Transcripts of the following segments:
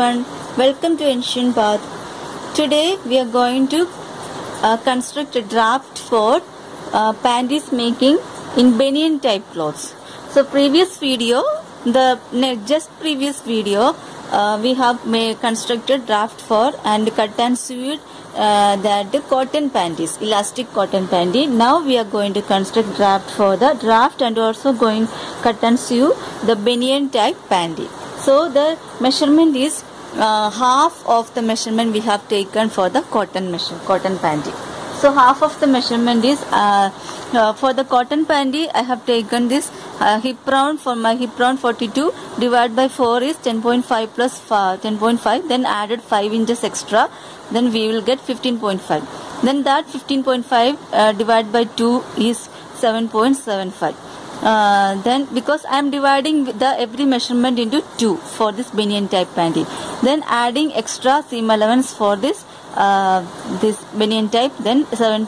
everyone, welcome to Ancient Path. Today we are going to construct a draft for panties making in Banian type clothes. So previous video, we have constructed draft for and cut and sewed that cotton panties, elastic cotton panty. Now we are going to construct draft for the draft and also going cut and sew the Banian type panty. So the measurement is half of the measurement we have taken for the cotton panty. So half of the measurement is for the cotton panty. I have taken this hip round. For my hip round 42 divided by 4 is 10.5 plus 10.5. Then added 5 inches extra. Then we will get 15.5. Then that 15.5 divided by 2 is 7.75. Then because I am dividing the every measurement into 2 for this Banian type panty, then adding extra seam allowance for this Banian type, then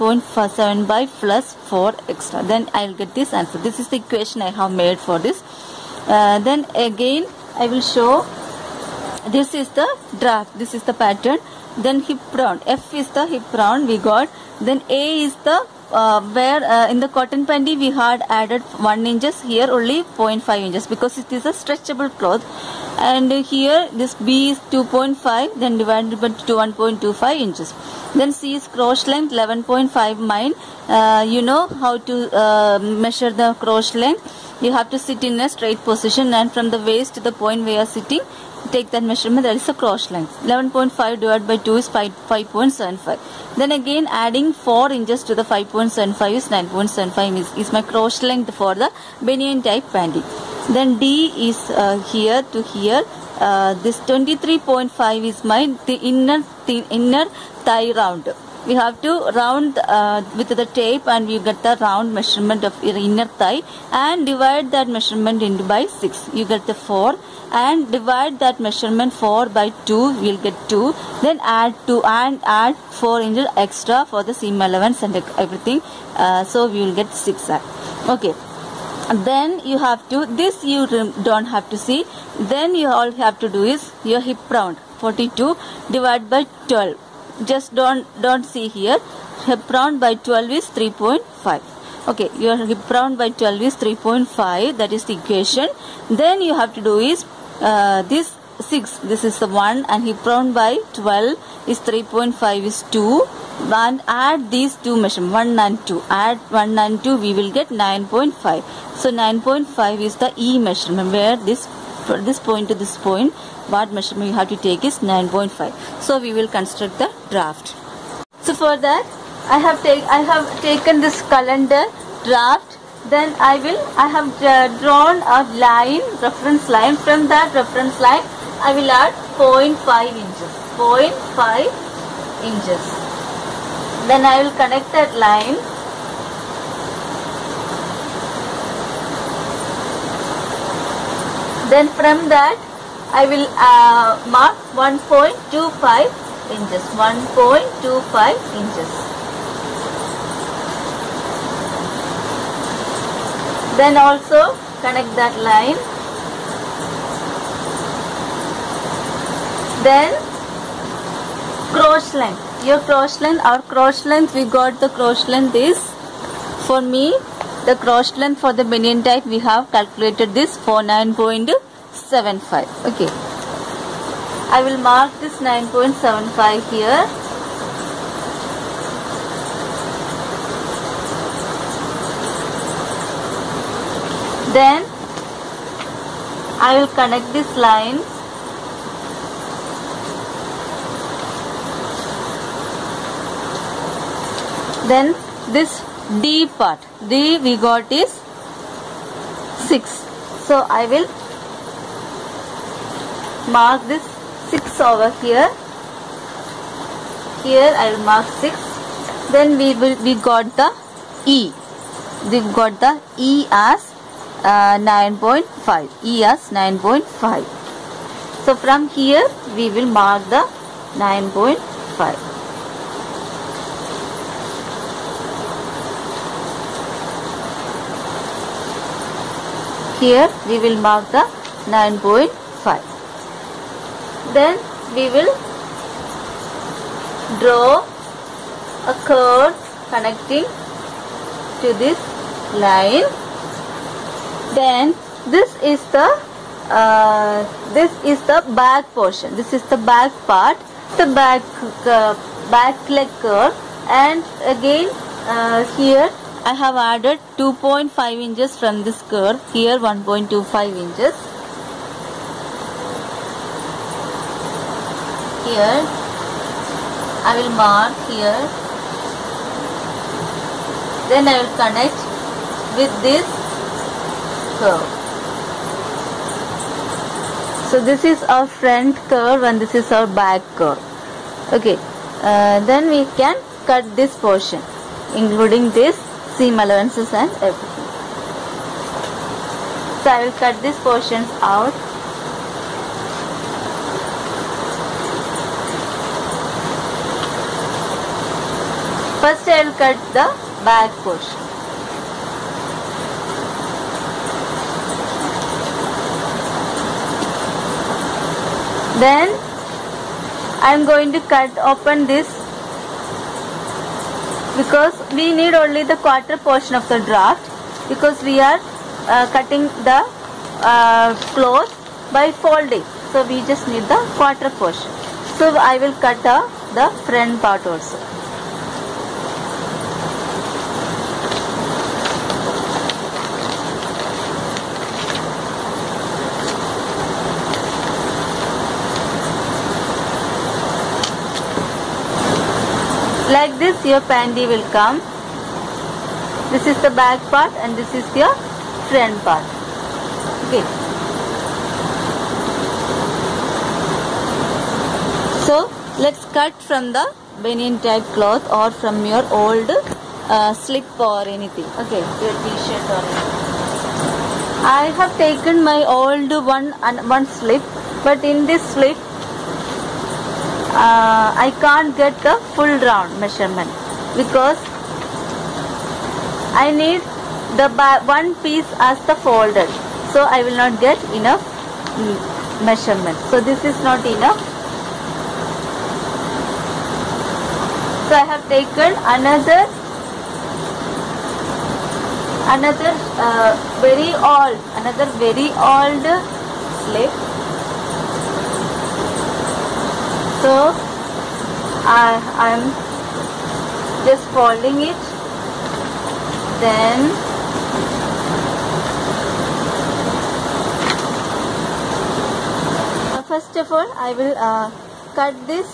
7.7 by plus 4 extra, then I will get this answer. This is the equation I have made for this. Then again I will show, this is the draft, this is the pattern. Then hip round, F is the hip round we got. Then A is the where in the cotton panty we had added 1 inches, here only 0.5 inches because it is a stretchable cloth. And here this B is 2.5, then divided by 1.25 inches. Then C is crotch length 11.5 mine. You know how to measure the crotch length. You have to sit in a straight position, and from the waist to the point where you are sitting, take that measurement, that is the crotch length. 11.5 divided by 2 is 5.75. Then again adding 4 inches to the 5.75 is 9.75 is my crotch length for the Banian type panty. Then D is here to here. This 23.5 is my inner thigh round. We have to round with the tape, and we get the round measurement of your inner thigh, and divide that measurement into by 6. You get the 4, and divide that measurement 4 by 2, we will get 2. Then add 2 and add 4 inches extra for the seam allowance and everything. So we will get 6. Okay. Then you have to, this you don't have to see. Then you all have to do is your hip round 42 divided by 12. Just don't see here. Hip round by 12 is 3.5. Okay, your hip round by 12 is 3.5. That is the equation. Then you have to do is this 6. This is the 1, and hip round by 12 is 3.5 is 2. And add these two measurements 1 and 2. Add 1 and 2, we will get 9.5. So 9.5 is the E measurement, where this from this point to this point, what measurement you have to take is 9.5. So we will construct the draft. So for that I have taken this calendar draft. Then I have drawn a line, reference line. From that reference line I will add 0.5 inches. 0.5 inches. Then I will connect that line. Then from that I will mark 1.25 inches. 1.25 inches. Then also connect that line. Then crotch length. Your crotch length, our crotch length, we got the crotch length is, for me, the crotch length for the Banian type we have calculated this for 9.75. Okay. I will mark this 9.75 here. Then I will connect this line. Then this D part, D we got is 6. So I will mark this 6 over here. Here I will mark 6. Then we got the E. We got the E as 9.5. E as 9.5. So from here we will mark the 9.5. Here we will mark the 9.5. Then we will draw a curve connecting to this line. Then this is the back portion. This is the back part, the back leg curve, and again here I have added 2.5 inches from this curve. Here 1.25 inches. Here I will mark here. Then I will connect with this curve. So this is our front curve and this is our back curve. Okay. Then we can cut this portion, including this seam allowances and everything. So I will cut these portions out. First I will cut the back portion. Then I am going to cut open this, because we need only the quarter portion of the draft, because we are cutting the cloth by folding. So we just need the quarter portion. So I will cut the front part also. Like this your panty will come. This is the back part and this is your front part. Okay. So let's cut from the banian type cloth or from your old slip or anything. Okay, your t-shirt or anything. I have taken my old one slip, but in this slip I can't get the full round measurement, because I need the one piece as the folded, so I will not get enough measurement. So this is not enough. So I have taken another very old slip. So I am just folding it. Then first of all I will cut this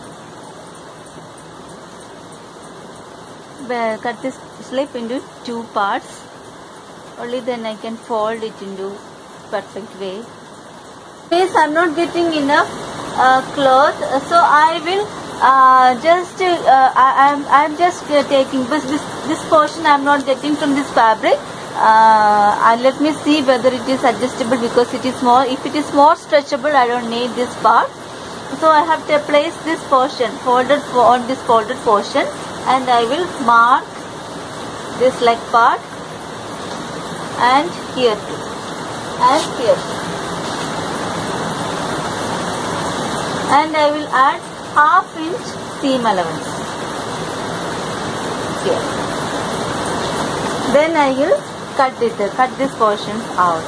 slip into two parts. Only then I can fold it into perfect way. Since I am not getting enough cloth, so I will I am just taking this portion I am not getting from this fabric. Let me see whether it is adjustable, because it is more, if it is more stretchable I don't need this part. So I have to place this portion on this folded portion, and I will mark this leg part and here too and here too. And I will add ½ inch seam allowance here. Then I will cut this portion out.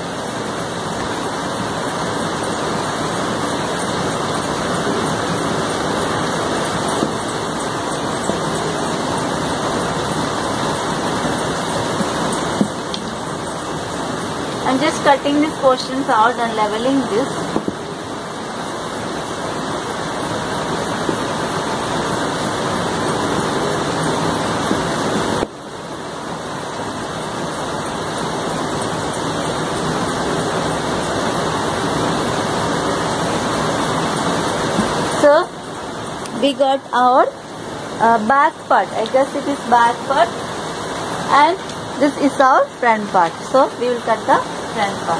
I am just cutting these portions out and leveling this. So we got our back part. I guess it is back part, and this is our front part. So we will cut the front part.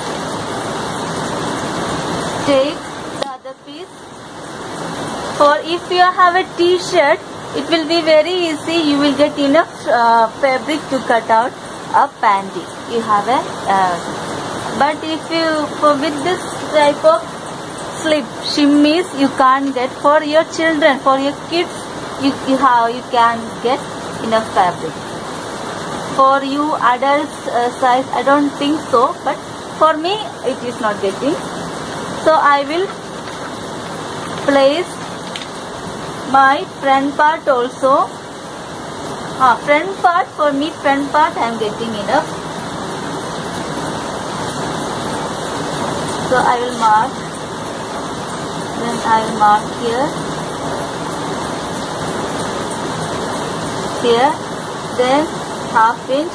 Take the other piece. For if you have a t-shirt, it will be very easy. You will get enough fabric to cut out a panty. You have a but if you with this type of slip shimmies you can't get. For your children, for your kids, you can get enough fabric. For you adults size, I don't think so, but for me it is not getting. So I will place my front part also. Front part, for me front part I am getting enough. So I will mark. Then I will mark here, then ½ inch,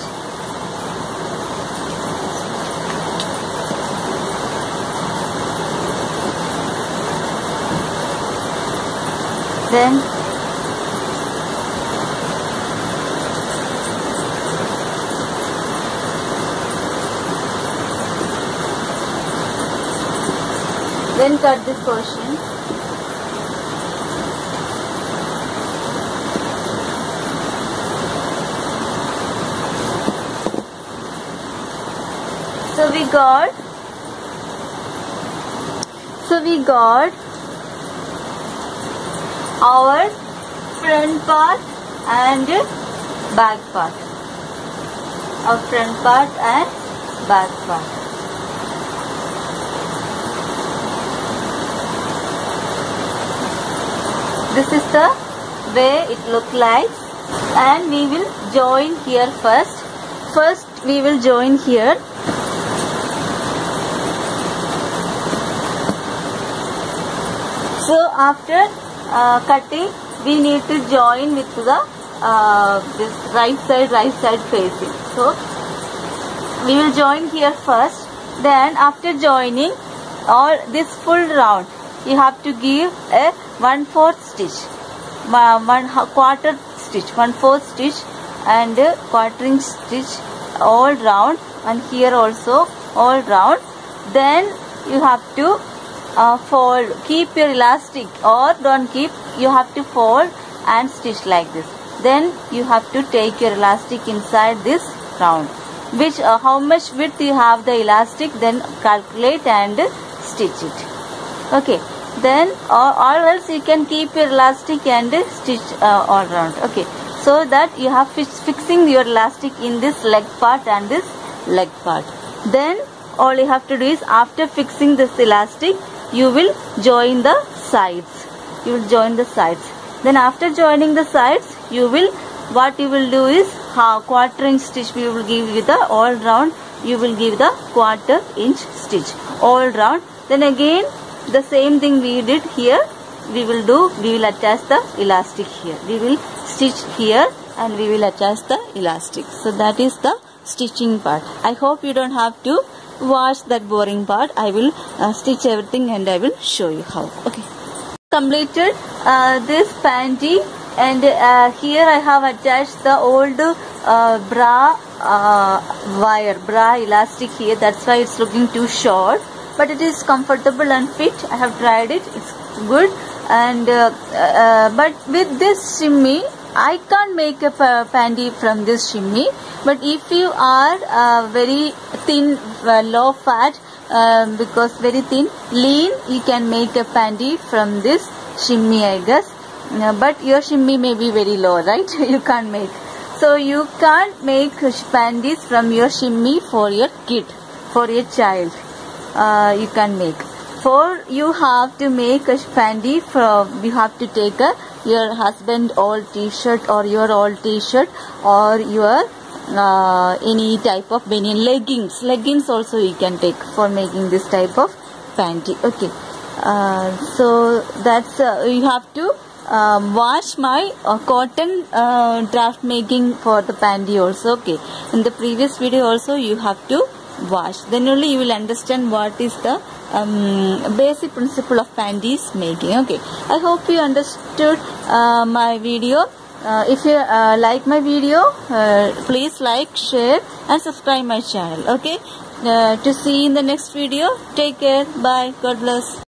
then cut this portion. So we got our front part and back part. Our front part and back part. This is the way it look like, and we will join here first. First we will join here. So after cutting, we need to join with the this right side facing. So we will join here first. Then after joining all this full round, you have to give a 1/4 stitch, 1/4 stitch, 1/4 stitch, and quartering stitch all round, and here also all round. Then you have to fold, keep your elastic, or don't keep, you have to fold and stitch like this. Then you have to take your elastic inside this round, which how much width you have the elastic, then calculate and stitch it. Okay, then or else you can keep your elastic and stitch all round. Okay, so that you have fixing your elastic in this leg part and this leg part. Then all you have to do is, after fixing this elastic, you will join the sides. You will join the sides. Then after joining the sides, what you will do is quarter-inch stitch we will give you the all round. You will give the quarter-inch stitch all round. Then again the same thing we did here, we will attach the elastic here. We will stitch here and we will attach the elastic. So that is the stitching part. I hope you don't have to watch that boring part. I will stitch everything and I will show you how. Okay, completed this panty, and here I have attached the old bra elastic here. That's why it's looking too short, but it is comfortable and fit. I have tried it, it's good. And but with this shimmy, I can't make a panty from this shimmy. But if you are very thin, low fat, because very thin, lean, you can make a panty from this shimmy, I guess. But your shimmy may be very low, right? You can't make. So you can't make panties from your shimmy for your kid, for your child. You can make. For you have to make a panty from, you have to take your husband old t-shirt or your old t-shirt or your any type of banian, leggings also you can take for making this type of panty. Okay, so that's you have to watch my cotton draft making for the panty also. Okay, in the previous video also you have to watch, then only you will understand what is the basic principle of panties making. Okay, I hope you understood my video. If you like my video, please like, share and subscribe my channel. Okay, to see you in the next video. Take care. Bye. God bless.